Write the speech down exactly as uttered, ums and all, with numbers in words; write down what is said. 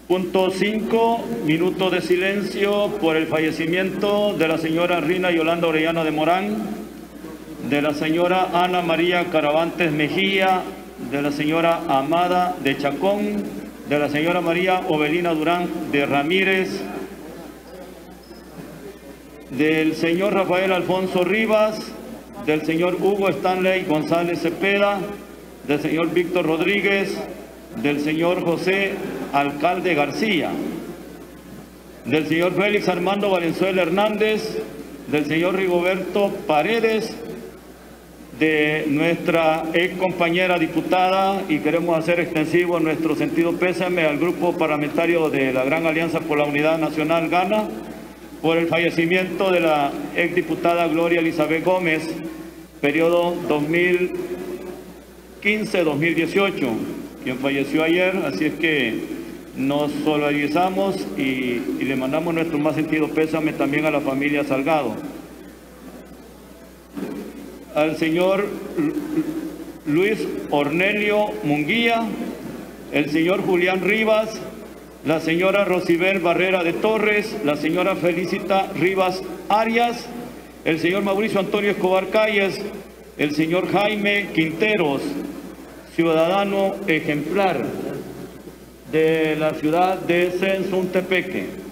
Punto cinco, minuto de silencio por el fallecimiento de la señora Rina Yolanda Orellana de Morán, de la señora Ana María Caravantes Mejía, de la señora Amada de Chacón, de la señora María Ovelina Durán de Ramírez, del señor Rafael Alfonso Rivas, del señor Hugo Stanley González Cepeda, del señor Víctor Rodríguez, del señor José Alcalde García, del señor Félix Armando Valenzuela Hernández, del señor Rigoberto Paredes, de nuestra ex compañera diputada, y queremos hacer extensivo nuestro sentido pésame al grupo parlamentario de la Gran Alianza por la Unidad Nacional Gana, por el fallecimiento de la ex diputada Gloria Elizabeth Gómez, periodo dos mil quince a dos mil dieciocho, quien falleció ayer. Así es que nos solidarizamos y, y le mandamos nuestro más sentido pésame también a la familia Salgado. Al señor Luis Ornelio Munguía, el señor Julián Rivas, la señora Rosibel Barrera de Torres, la señora Felicita Rivas Arias, el señor Mauricio Antonio Escobar Calles, el señor Jaime Quinteros, ciudadano ejemplar de la ciudad de Sensuntepeque.